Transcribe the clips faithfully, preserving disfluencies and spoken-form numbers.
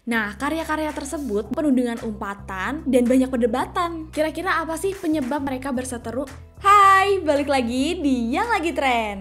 Nah, karya-karya tersebut penuh dengan umpatan dan banyak perdebatan. Kira-kira apa sih penyebab mereka berseteru? Hai, balik lagi di Yang Lagi Tren.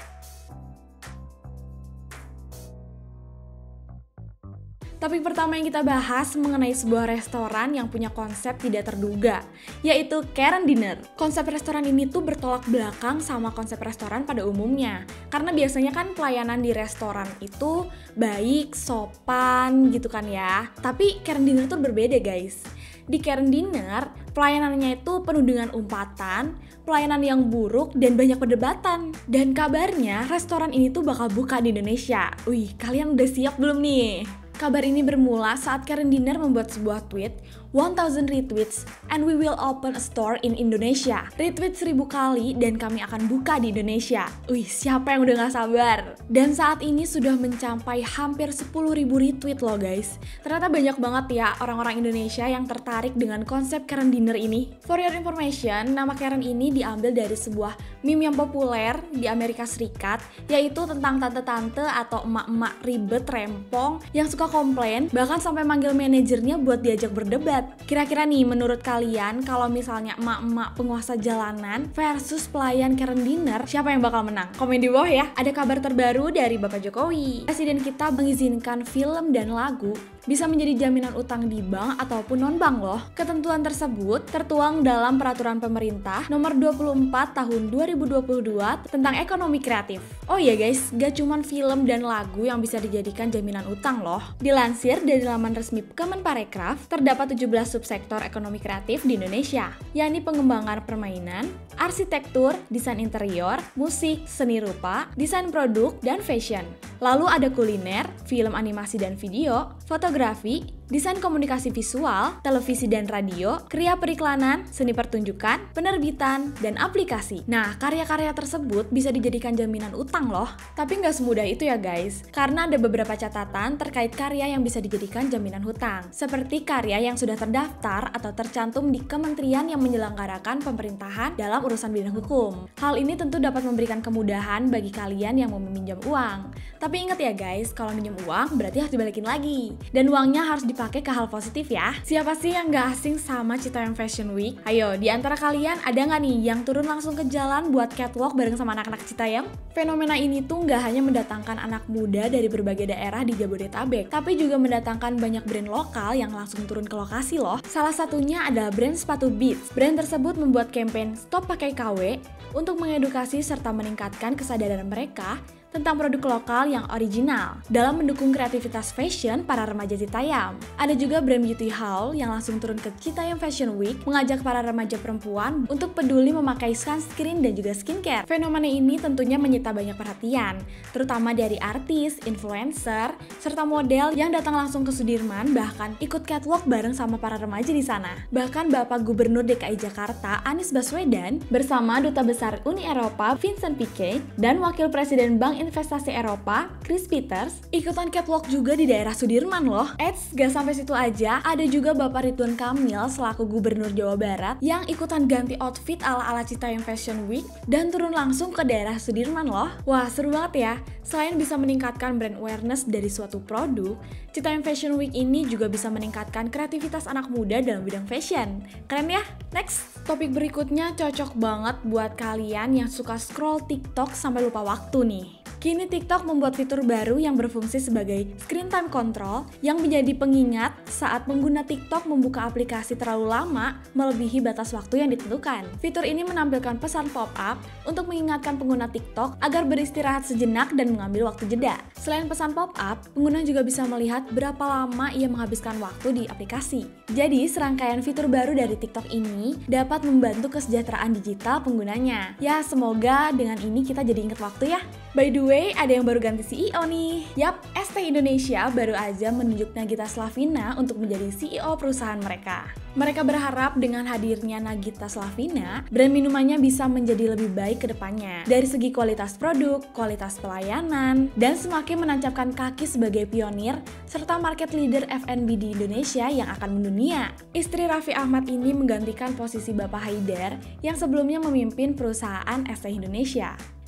Topik pertama yang kita bahas mengenai sebuah restoran yang punya konsep tidak terduga, yaitu Karen Dinner. Konsep restoran ini tuh bertolak belakang sama konsep restoran pada umumnya. Karena biasanya kan pelayanan di restoran itu baik, sopan gitu kan ya. Tapi Karen Dinner tuh berbeda guys. Di Karen Dinner, pelayanannya itu penuh dengan umpatan, pelayanan yang buruk, dan banyak perdebatan. Dan kabarnya restoran ini tuh bakal buka di Indonesia. Wih, kalian udah siap belum nih? Kabar ini bermula saat Karen Dinner membuat sebuah tweet, one thousand retweets and we will open a store in Indonesia. Retweet seribu kali dan kami akan buka di Indonesia. Wih, siapa yang udah gak sabar? Dan saat ini sudah mencapai hampir sepuluh ribu retweet loh guys. Ternyata banyak banget ya orang-orang Indonesia yang tertarik dengan konsep Karen Dinner ini. For your information, nama Karen ini diambil dari sebuah meme yang populer di Amerika Serikat, yaitu tentang tante-tante atau emak-emak ribet rempong yang suka komplain, bahkan sampai manggil manajernya buat diajak berdebat. Kira-kira nih, menurut kalian kalau misalnya emak-emak penguasa jalanan versus pelayan Karen Dinner, siapa yang bakal menang? Komen di bawah ya. Ada kabar terbaru dari Bapak Jokowi. Presiden kita mengizinkan film dan lagu bisa menjadi jaminan utang di bank ataupun non-bank loh. Ketentuan tersebut tertuang dalam Peraturan Pemerintah Nomor dua puluh empat Tahun dua ribu dua puluh dua tentang ekonomi kreatif. Oh iya guys, gak cuman film dan lagu yang bisa dijadikan jaminan utang loh. Dilansir dari laman resmi Kemenparekraf, terdapat tujuh belas subsektor ekonomi kreatif di Indonesia, yakni pengembangan permainan, arsitektur, desain interior, musik, seni rupa, desain produk, dan fashion. Lalu ada kuliner, film animasi dan video, fotografi, desain komunikasi visual, televisi dan radio, kriya periklanan, seni pertunjukan, penerbitan, dan aplikasi. Nah, karya-karya tersebut bisa dijadikan jaminan utang loh. Tapi nggak semudah itu ya guys, karena ada beberapa catatan terkait karya yang bisa dijadikan jaminan hutang. Seperti karya yang sudah terdaftar atau tercantum di kementerian yang menyelenggarakan pemerintahan dalam urusan bidang hukum. Hal ini tentu dapat memberikan kemudahan bagi kalian yang mau meminjam uang. Tapi ingat ya guys, kalau minjem uang berarti harus dibalikin lagi. Dan uangnya harus dipakai ke hal positif ya. Siapa sih yang gak asing sama Citayam Fashion Week? Ayo, di antara kalian ada gak nih yang turun langsung ke jalan buat catwalk bareng sama anak-anak Citayam? Fenomena ini tuh gak hanya mendatangkan anak muda dari berbagai daerah di Jabodetabek, tapi juga mendatangkan banyak brand lokal yang langsung turun ke lokasi loh. Salah satunya adalah brand sepatu Beats. Brand tersebut membuat campaign Stop Pakai K W untuk mengedukasi serta meningkatkan kesadaran mereka tentang produk lokal yang original dalam mendukung kreativitas fashion para remaja Citayam. Ada juga brand Beauty Haul yang langsung turun ke Citayam Fashion Week mengajak para remaja perempuan untuk peduli memakai sunscreen dan juga skincare. Fenomena ini tentunya menyita banyak perhatian, terutama dari artis, influencer, serta model yang datang langsung ke Sudirman bahkan ikut catwalk bareng sama para remaja di sana. Bahkan Bapak Gubernur D K I Jakarta Anies Baswedan bersama Duta Besar Uni Eropa Vincent Piquet dan Wakil Presiden Bank Investasi Eropa, Chris Peters, ikutan catwalk juga di daerah Sudirman loh. Eits, gak sampai situ aja, ada juga Bapak Ridwan Kamil selaku Gubernur Jawa Barat yang ikutan ganti outfit ala-ala Citayam Fashion Week dan turun langsung ke daerah Sudirman loh. Wah, seru banget ya. Selain bisa meningkatkan brand awareness dari suatu produk, Citayam Fashion Week ini juga bisa meningkatkan kreativitas anak muda dalam bidang fashion. Keren ya? Next, topik berikutnya cocok banget buat kalian yang suka scroll TikTok sampai lupa waktu nih. Kini TikTok membuat fitur baru yang berfungsi sebagai screen time control yang menjadi pengingat saat pengguna TikTok membuka aplikasi terlalu lama melebihi batas waktu yang ditentukan. Fitur ini menampilkan pesan pop-up untuk mengingatkan pengguna TikTok agar beristirahat sejenak dan mengambil waktu jeda. Selain pesan pop-up, pengguna juga bisa melihat berapa lama ia menghabiskan waktu di aplikasi. Jadi, serangkaian fitur baru dari TikTok ini dapat membantu kesejahteraan digital penggunanya. Ya, semoga dengan ini kita jadi ingat waktu ya. By the way, ada yang baru ganti C E O nih. Yap, S T Indonesia baru aja menunjuk Nagita Slavina untuk menjadi C E O perusahaan mereka. Mereka berharap dengan hadirnya Nagita Slavina, brand minumannya bisa menjadi lebih baik ke depannya. Dari segi kualitas produk, kualitas pelayanan, dan semakin menancapkan kaki sebagai pionir, serta market leader F and B di Indonesia yang akan mendunia. Istri Raffi Ahmad ini menggantikan posisi Bapak Haidar yang sebelumnya memimpin perusahaan S T Indonesia.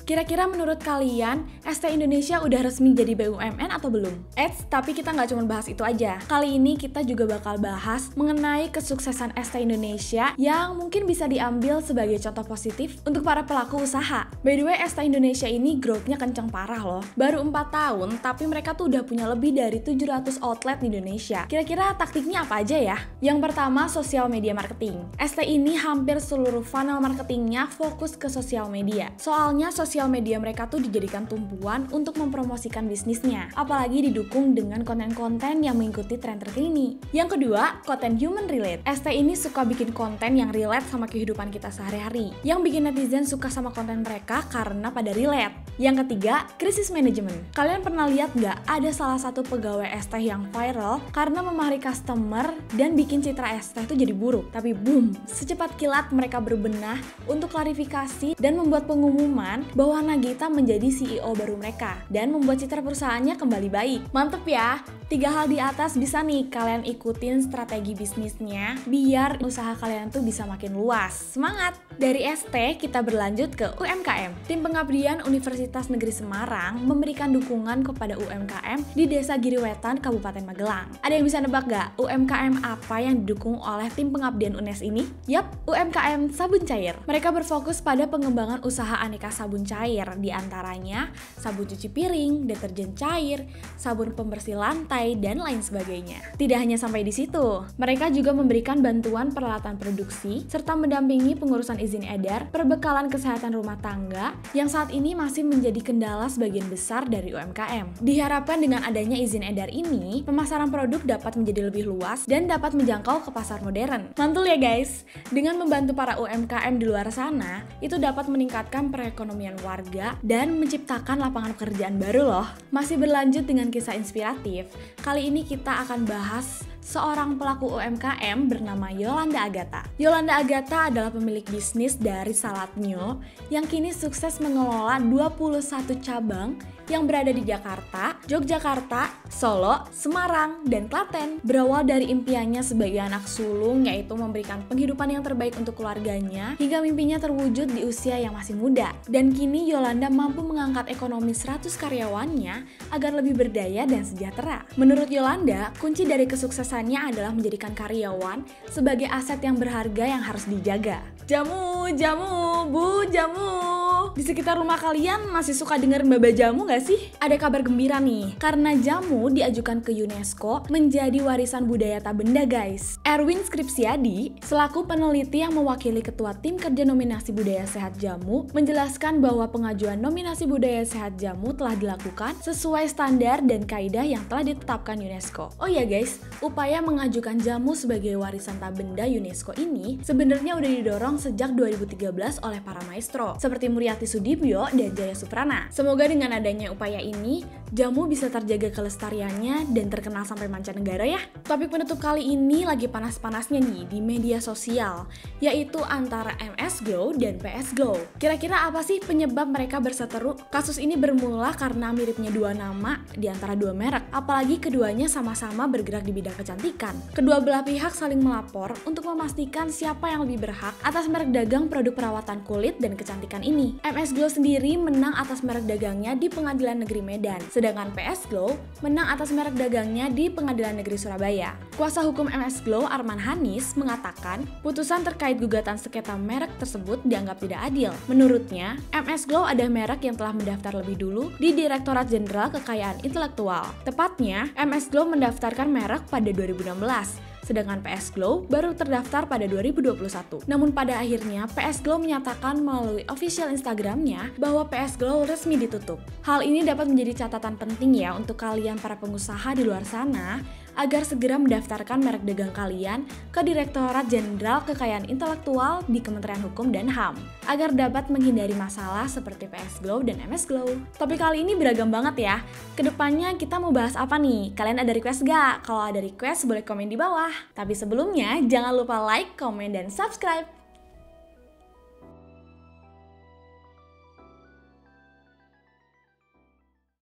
Kira-kira menurut kalian, S T Indonesia udah resmi jadi B U M N atau belum? Eits, tapi kita nggak cuma bahas itu aja. Kali ini kita juga bakal bahas mengenai kesuksesan S T Indonesia yang mungkin bisa diambil sebagai contoh positif untuk para pelaku usaha. By the way, S T Indonesia ini growth-nya kenceng parah loh. Baru empat tahun, tapi mereka tuh udah punya lebih dari tujuh ratus outlet di Indonesia. Kira-kira taktiknya apa aja ya? Yang pertama, sosial media marketing. S T ini hampir seluruh funnel marketingnya fokus ke sosial media. Soalnya sosial media mereka tuh dijadikan tumpuan untuk mempromosikan bisnisnya. Apalagi didukung dengan konten-konten yang mengikuti tren terkini. Yang kedua, konten human relate. S T ini suka bikin konten yang relate sama kehidupan kita sehari-hari. Yang bikin netizen suka sama konten mereka karena pada relate. Yang ketiga, krisis manajemen. Kalian pernah lihat nggak ada salah satu pegawai S T yang viral karena memarahi customer dan bikin citra S T itu jadi buruk. Tapi boom, secepat kilat mereka berbenah untuk klarifikasi dan membuat pengumuman bahwa Nagita menjadi C E O baru mereka dan membuat citra perusahaannya kembali baik. Mantep ya! Tiga hal di atas bisa nih kalian ikutin strategi bisnisnya biar usaha kalian tuh bisa makin luas. Semangat! Dari S T kita berlanjut ke U M K M. Tim Pengabdian Universitas Negeri Semarang memberikan dukungan kepada U M K M di Desa Giriwetan, Kabupaten Magelang. Ada yang bisa nebak gak U M K M apa yang didukung oleh tim pengabdian U N E S ini? Yap, U M K M Sabun Cair. Mereka berfokus pada pengembangan usaha aneka sabun cair, di antaranya sabun cuci piring, deterjen cair, sabun pembersih lantai, dan lain sebagainya. Tidak hanya sampai di situ, mereka juga memberikan bantuan peralatan produksi serta mendampingi pengurusan izin edar, perbekalan kesehatan rumah tangga yang saat ini masih menjadi kendala sebagian besar dari U M K M. Diharapkan dengan adanya izin edar ini, pemasaran produk dapat menjadi lebih luas dan dapat menjangkau ke pasar modern. Mantul ya guys! Dengan membantu para U M K M di luar sana, itu dapat meningkatkan perekonomian warga dan menciptakan lapangan pekerjaan baru loh. Masih berlanjut dengan kisah inspiratif, kali ini kita akan bahas seorang pelaku U M K M bernama Yolanda Agatha. Yolanda Agatha adalah pemilik bisnis dari Saladnyo yang kini sukses mengelola dua puluh satu cabang yang berada di Jakarta, Yogyakarta, Solo, Semarang, dan Klaten. Berawal dari impiannya sebagai anak sulung, yaitu memberikan penghidupan yang terbaik untuk keluarganya, hingga mimpinya terwujud di usia yang masih muda. Dan kini Yolanda mampu mengangkat ekonomi seratus karyawannya agar lebih berdaya dan sejahtera. Menurut Yolanda, kunci dari kesuksesannya adalah menjadikan karyawan sebagai aset yang berharga yang harus dijaga. Jamu, jamu, bu, jamu. Di sekitar rumah kalian masih suka denger Mbak Jamu gak sih? Ada kabar gembira nih, karena jamu diajukan ke UNESCO menjadi warisan budaya tak benda guys. Erwin Skripsiadi, selaku peneliti yang mewakili ketua tim kerja nominasi budaya sehat jamu, menjelaskan bahwa pengajuan nominasi budaya sehat jamu telah dilakukan sesuai standar dan kaidah yang telah ditetapkan UNESCO. Oh ya guys, upaya mengajukan jamu sebagai warisan tak benda UNESCO ini sebenarnya udah didorong sejak dua ribu tiga belas oleh para maestro seperti Muriati Sudibyo dan Jaya Suprana. Semoga dengan adanya upaya ini, jamu bisa terjaga kelestariannya dan terkenal sampai mancanegara ya. Topik penutup kali ini lagi panas-panasnya nih di media sosial, yaitu antara M S Glow dan P S Glow. Kira-kira apa sih penyebab mereka berseteru? Kasus ini bermula karena miripnya dua nama di antara dua merek, apalagi keduanya sama-sama bergerak di bidang kecantikan. Kedua belah pihak saling melapor untuk memastikan siapa yang lebih berhak atas merek dagang produk perawatan kulit dan kecantikan ini. M S Glow sendiri menang atas merek dagangnya di Pengadilan Negeri Medan, sedangkan P S Glow menang atas merek dagangnya di Pengadilan Negeri Surabaya. Kuasa hukum M S Glow Arman Hanis mengatakan putusan terkait gugatan sengketa merek tersebut dianggap tidak adil. Menurutnya, M S Glow ada merek yang telah mendaftar lebih dulu di Direktorat Jenderal Kekayaan Intelektual. Tepatnya, M S Glow mendaftarkan merek pada dua ribu enam belas. Sedangkan P S Glow baru terdaftar pada dua ribu dua puluh satu. Namun pada akhirnya P S Glow menyatakan melalui official Instagramnya bahwa P S Glow resmi ditutup. Hal ini dapat menjadi catatan penting ya untuk kalian para pengusaha di luar sana agar segera mendaftarkan merek dagang kalian ke Direktorat Jenderal Kekayaan Intelektual di Kementerian Hukum dan H A M agar dapat menghindari masalah seperti P S Glow dan M S Glow. Topik kali ini beragam banget ya. Kedepannya kita mau bahas apa nih? Kalian ada request gak? Kalau ada request boleh komen di bawah. Tapi sebelumnya jangan lupa like, komen, dan subscribe.